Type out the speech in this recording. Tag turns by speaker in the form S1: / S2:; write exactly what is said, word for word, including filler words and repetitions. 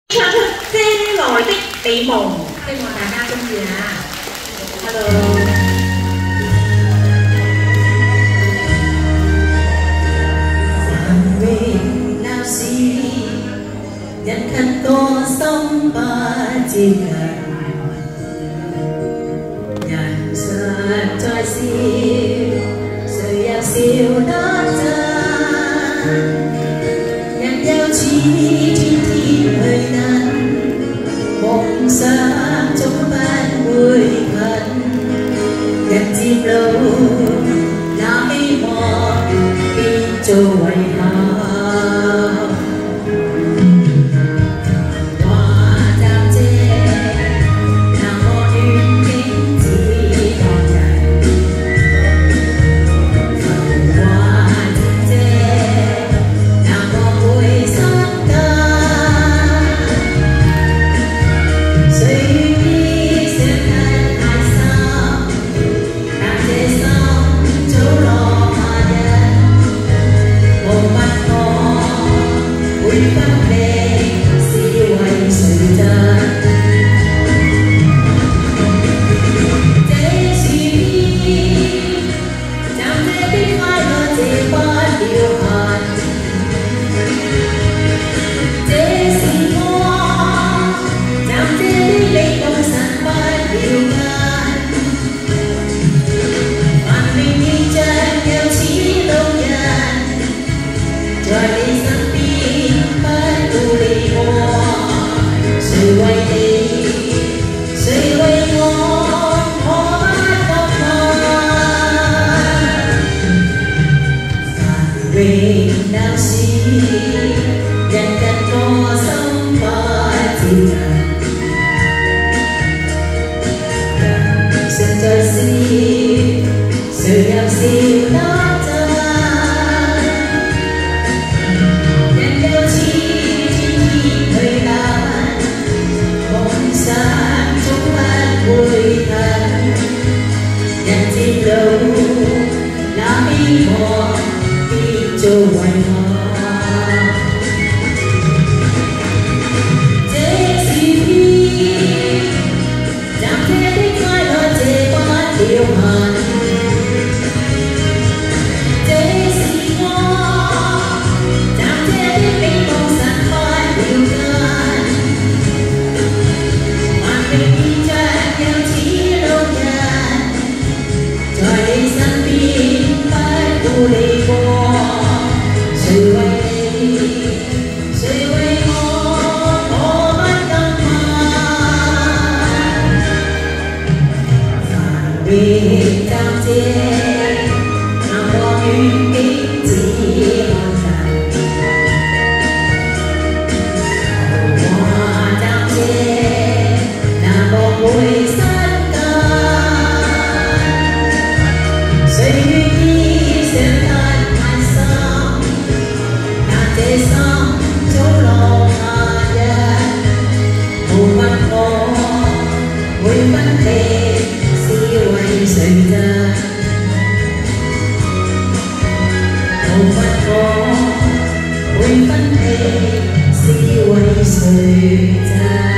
S1: 唱出遮來的美夢，希望大家中意啊 ！Hello。
S2: 人近個心不接近，人實在是誰又笑得真？人又似天天去等，夢想總不會近。人漸老，那希望變做遺憾。 nào xí人近個心不接近，人常在笑，誰又笑得真？人又似天天去等，夢想總不會近。人漸老，那希望變做遺憾。 Hãy phân thế si quay rời ra.